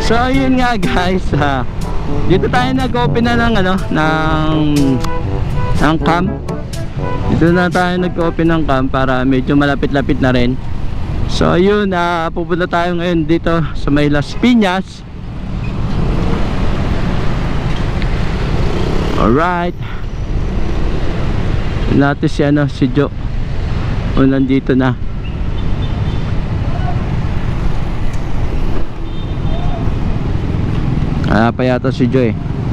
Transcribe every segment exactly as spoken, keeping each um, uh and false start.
So ayun nga guys, ha, dito tayo nag-open na ng ano, ng ng camp. Dito na tayo nag-open ng camp para medyo malapit-lapit na rin. So ayun, uh, pupunta tayo ngayon dito sa may Las Piñas. Alright. Natin si ano, si Joe. O nandito na. Ah, pa yata si Joe eh.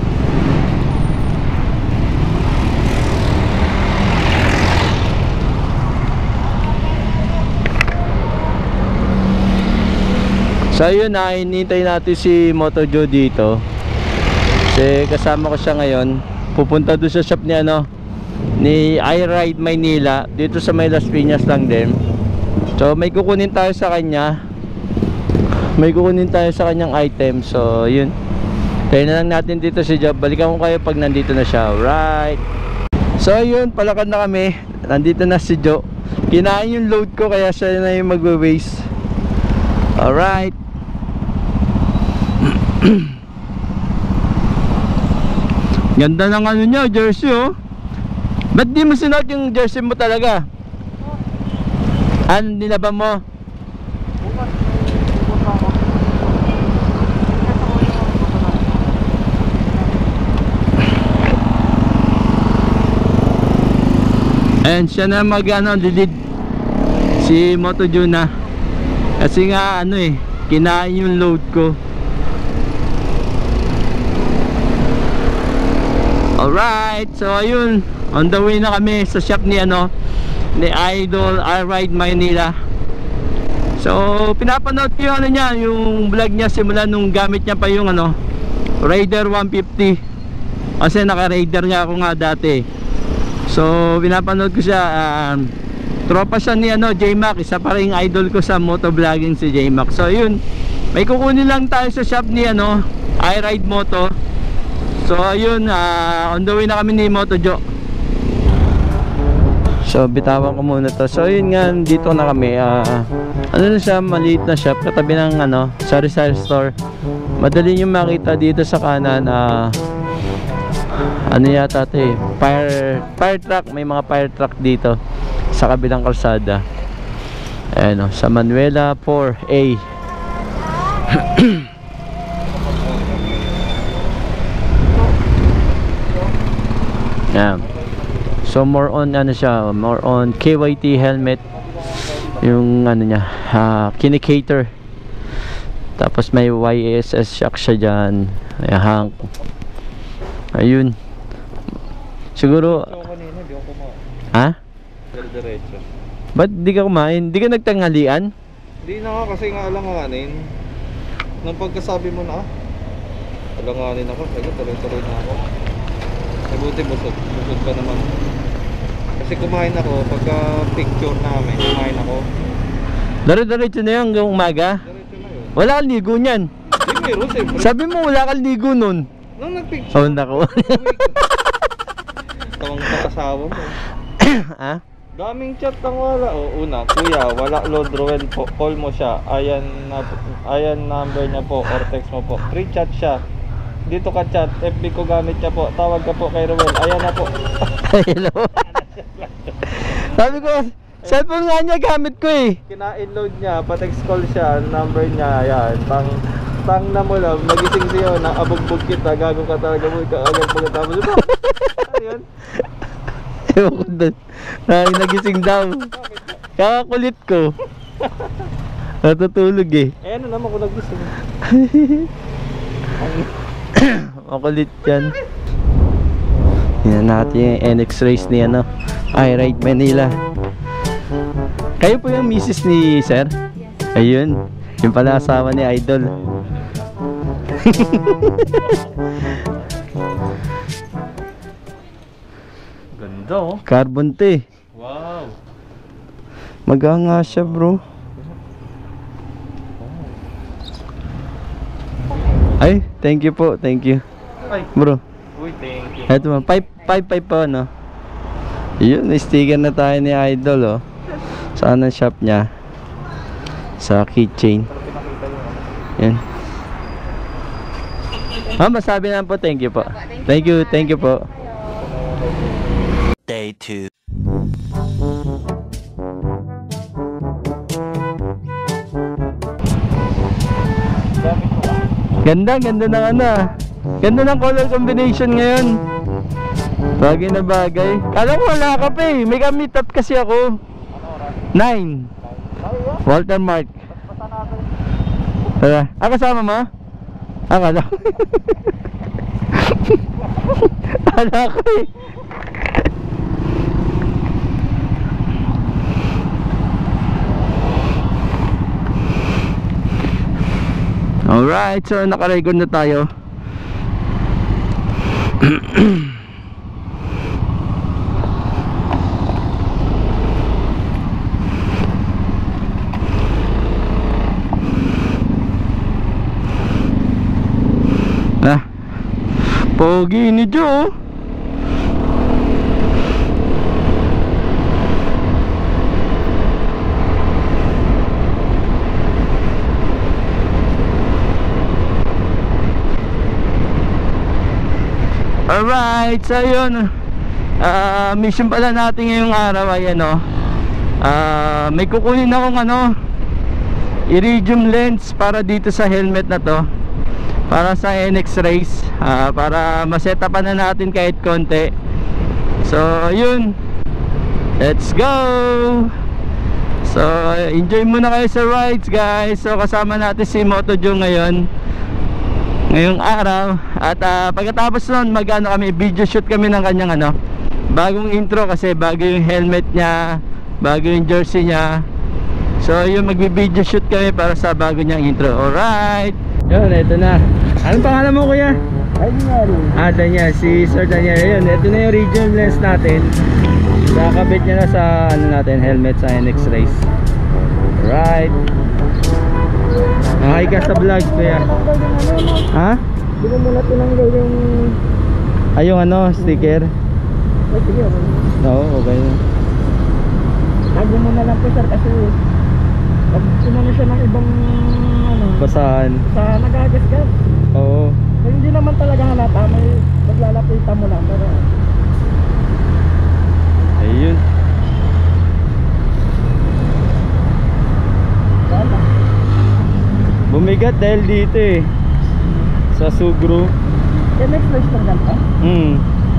So yun na, hinintay natin si Moto Joe dito. Kasi kasama ko siya ngayon. Pupunta doon sa shop ni ano, ni I Ride Manila, dito sa may Las Piñas lang din. So may kukunin tayo sa kanya. May kukunin tayo sa kanyang item. So yun, tayo na lang natin dito si Joe. Balikan ko kayo pag nandito na siya. Alright. So yun, palakad na kami. Nandito na si Joe. Kinain yung load ko kaya siya na yung magwe-waste. Alright. Ganda ng ano niya, jersey oh. Ba't di mo sinuot yung jersey mo talaga? Ano, nilaban mo? Ayan, siya na mag ano, dilid si Moto Juna. Kasi nga ano eh, kinain yung load ko. Alright, so ayun, on the way na kami sa shop ni ano, ni Idol I Ride Manila. So pinapanood ko yung ano niya, yung vlog niya simula nung gamit niya pa yung ano, Raider one fifty. Kasi naka-Raider nga ako nga dati. So pinapanood ko siya, um, tropa siya ni ano, J-Mac, isa pa ring idol ko sa motovlogging si J-Mac. So yun, may kukunin lang tayo sa shop ni ano, I Ride Moto. So ayun, uh, on the way na kami ni Moto Joe. So bitawan ko muna to. So yun nga, dito na kami. uh, Ano na siya, maliit na shop, katabi ng ano, sari-sari store. Madali nyo makita dito sa kanan. uh, Ano yata ito eh, fire, fire truck. May mga fire truck dito sa kabilang kalsada. Ayan o, sa Manuela four A. Yeah. So more on ano siya, more on K Y T helmet. Yung ano niya, uh, kinikator. Tapos may Y S S shock siya dyan. May hang. Ayun. Siguro ha? Diretso. Ba't di ka kumain? Di ka nagtanghalian? Hindi na nga, kasi nga alanganin. Nang pagkasabi mo na, alanganin ako, kaya tuloy-tuloy na ako. Ay buti busog, busog pa naman. Kasi kumain ako, pagka picture namin, kumain ako. Dare-diretso na yan hanggang umaga? Diretso na yun. Wala kang ligo niyan. Hindi meron, siyempre. Sabi mo wala kang ligo nun. Nung nagpicture. Oh, nako. Tawang pakasawa mo. Ha? Daming chat ang wala. O, una, kuya, wala load Roel po. Call mo siya. Ayan, na, ayan number niya po or text mo po. Free chat siya. Dito ka chat. F B ko gamit niya po. Tawag ka po kay Roel. Ayan na po. Hello. Sabi ko, cellphone nga niya gamit ko eh. Kina-load niya, pa-text call siya. Number niya, ayan. Pang, pang na mo lang. Nagising siya. Nakabugbog kita. Gago ka talaga mo. Agad pagkatapos. Ayun. Ewan ko doon. Nagising daw. Kakakulit ko. Natutulog eh. Eh ano naman kung nagising. Makulit yan. Yan natin yung N X RACE ni ano, I Ride Manila. Kayo po yung misis ni sir? Ayun. Yung pala asawa ni Idol. Ganda oh. Carbon to eh. Wow. Maganga siya bro. Ay, thank you po, thank you. Ay. Bro. Uy, thank you. Ito man, five five pa no. Yun, sticker na tayo ni Idol oh. Saan ang shop niya? Sa keychain. Yan. Ah, masabi na po, thank you po. Thank you, thank you po. Day two. Ganda, ganda ng ano. Ganda ng color combination ngayon. Bagay na bagay. Kala ko wala ka pa eh. May meet up kasi ako. Nine. Walter Mark. Tara. Ah, kasama mo? Ah, kala ko. Kala ko eh. Alright, so naka-record na tayo. Ah, pogi ni Joe. Alright, so yun, uh, mission pala natin ngayong araw ay ano, uh, may kukunin akong ano, iridium lens para dito sa helmet na to, para sa N X RACE, uh, para masetapan na natin kahit konti. So yun, let's go. So enjoy muna kayo sa rides guys. So kasama natin si Moto Joe ngayon ngayong araw. At uh, pagkatapos nun mag-ano kami, video shoot kami ng kanyang ano, bagong intro kasi bago yung helmet niya, bago yung jersey niya. So yung magbi-video shoot kami para sa bago niyang intro. Alright, yun, ito na. Anong pangalan mo kuya? Daniel. Ah, Daniel, si Sir Daniel. Yun, ito na yung iridium lens natin. Nakakabit niya na sa ano natin, helmet sa N X RACE. Alright. Hi ka sa vlog kuya. Ha? Hindi mo muna tinanggal yung... Ay, yung ano, sticker. Ay, sige. Oo, okay na. Tago mo na lang po sir kasi pag sinano siya ng ibang ano, Basahan. sa nagagasgas. Oo. So, hindi naman talaga halata, may maglalapitan mo lang pero Ayun. wala. Bumigat dahil dito eh, sa Sugro. Yung next place lang ganito. Hmm.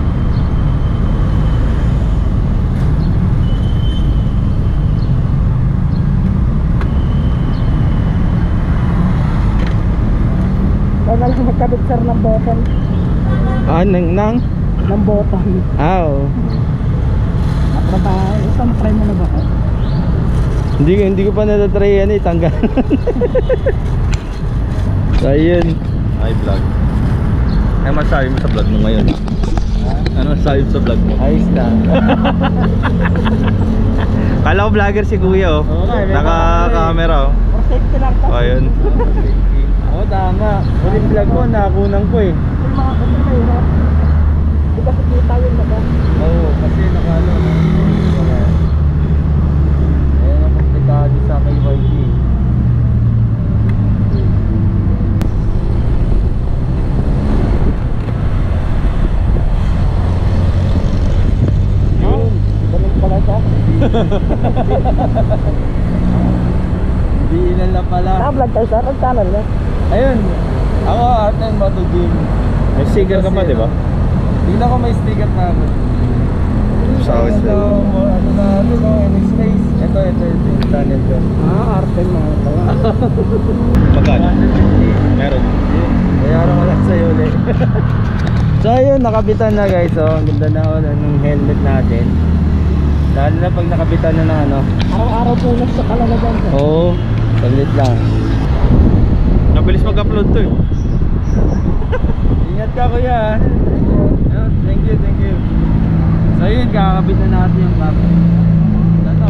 Kaya na lang magkabit sir ng button. Ah, nang nang? Ng button. Ah, oo. Natrabaho. Isang try mo na ba ko? Hindi, hindi ko pa natatry yan eh, tanggal. So ayun. Hi vlog. Ano masabi mo sa vlog mo ngayon? Ano masabi mo sa vlog mo? Ayos na. Kala ko vlogger si kuya oh. Oo nga, may Naka-camera oh. For safety lang to. Oh, ayun. Oo, tama. Ulit vlog ko, nakunan ko eh. Yung mga kasi mahirap. Hindi kasi kita yun na ba? Oo, kasi nakalo. Ayan ang komplikado sa kay Y G. Yun. Ganun pala siya. Hindi ilan lang pala. Naka-vlog kayo sir? Ang channel niya? Ayun, ako Arten Moto Gym. May sticker ka pa, di ba? Tingnan ko may sticker na ako. Sa akin Ito, ano na, ano no, N X RACE. Ito, ito, ito yung channel ko. Ah, arte mga pala. Magkano? Meron. Bayaran ko lang sa'yo ulit. So ayun, nakabitan na guys. So, ang ganda na ulit ng helmet natin. Lalo na pag nakabitan na ng ano. Araw-araw po lang sa kalalagan sir. Oo, saglit lang. Nabilis mag-upload to eh. Ingat ka kuya. Ah, thank you, thank you. So yun, kakabit na natin yung cap. Ano?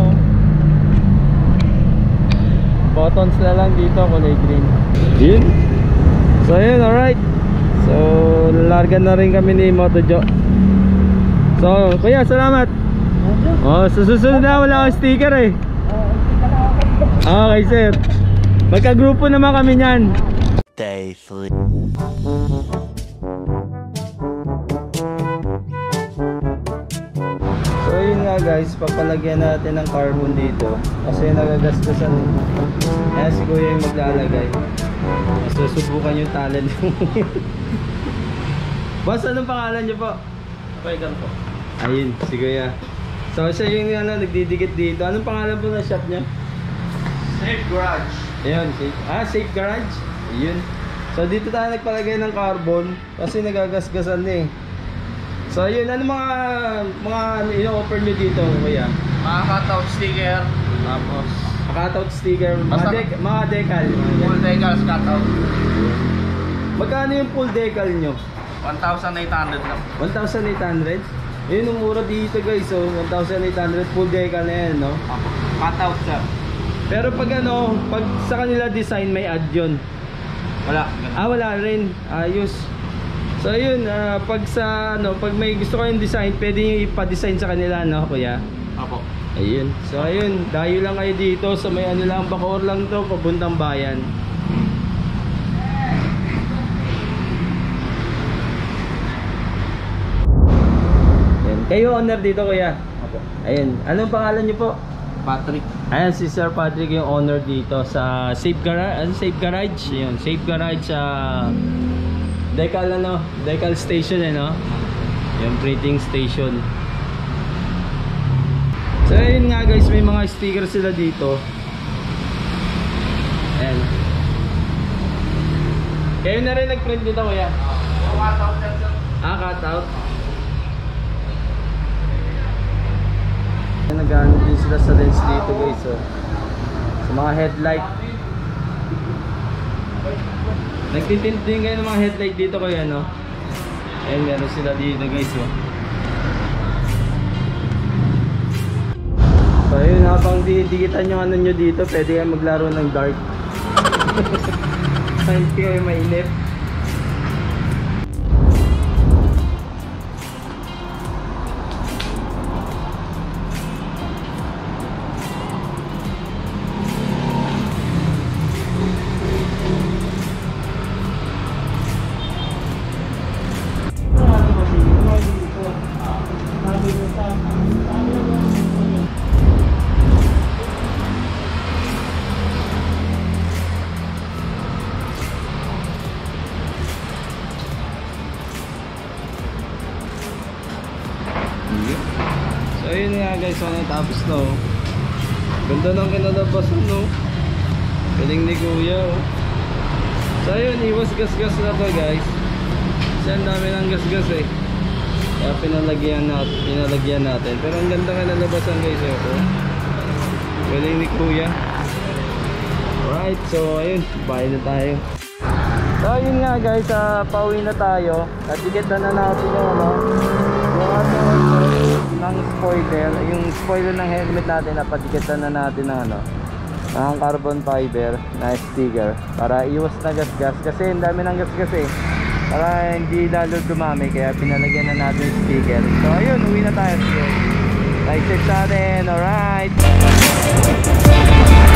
Buttons na lang dito, kulay green. Yun. So yun, alright. So, largan na rin kami ni Moto Joe. So, kuya, salamat. Oh, sa susunod na wala akong sticker eh. Okay sir. Magka-grupo naman kami niyan. Day three. nga guys, papalagyan natin ng carbon dito kasi nagagasgasan. Kaya si Kuya yung maglalagay. Susubukan yung talent. Boss, anong pangalan niyo po? Paigan po. Ayun, si Kuya. So siya yung ano, nagdidikit dito. Anong pangalan po ng shop niya? Safe Garage. Ayun, safe. Ah, Safe Garage. Ayun. So dito tayo nagpalagay ng carbon kasi nagagasgasan na eh. So ayun, ano mga mga i-offer nyo dito, Kuya? Mga cutout sticker. Tapos Cutout sticker, mga, Basta- dec mga decal. full decals cutout. Magkano yung full decal nyo? one thousand eight hundred lang. one thousand eight hundred? Yun yung mura dito guys, so one thousand eight hundred full decal na yan, no? Cutout sir. Pero pag ano, pag sa kanila design may add yun. Wala. Ah, wala rin. Ayos. So ayun, ah, pag sa ano, pag may gusto kayong design, pwede nyo ipa-design sa kanila, no, Kuya? Apo. Ayun. So ayun, dayo lang kayo dito sa may ano lang, Bacoor lang to, papuntang bayan. Ayun. Kayo owner dito, Kuya? Apo. Ayun. Anong pangalan niyo po? Patrick. Ayan, si Sir Patrick yung owner dito sa Safe Garage. Ano, Safe Garage? Ayun, Safe Garage sa Decal ano, Decal Station eh, no? Yung printing station. So ayun nga guys, may mga sticker sila dito. Ayan. Kayo na rin nag-print dito, Kuya? Cutout sir. Ah, cutout. Nag-ano din sila sa lens dito guys, oh. Sa mga headlight. Nagtitint din kayo ng mga headlight dito kayo, no? Ayan, meron sila dito guys, oh. So ayun, habang didikitan yung ano nyo dito, pwede kayo maglaro ng dark. Hindi kayo mainip. So ayun nga guys, ano tapos na, oh. Ganda ng kinalabasan, no? Galing ni Kuya, oh. So ayun, iwas gas-gas na to guys. Kasi ang dami ng gas-gas eh. Kaya pinalagyan natin, pinalagyan natin. Pero ang ganda kinalabasan guys, oh. Galing ni Kuya. Alright, so ayun, bye na tayo. So ayun nga guys, uh, pauwi na tayo. At dikitan na natin yung ano, yung ano, ng spoiler, yung spoiler ng helmet natin, napadikitan na natin ng ano, ng carbon fiber na sticker para iwas na gas-gas kasi ang dami ng gas-gas eh, para hindi lalo dumami, kaya pinalagyan na natin yung sticker. So ayun, uwi na tayo. Like safe sa atin. Alright.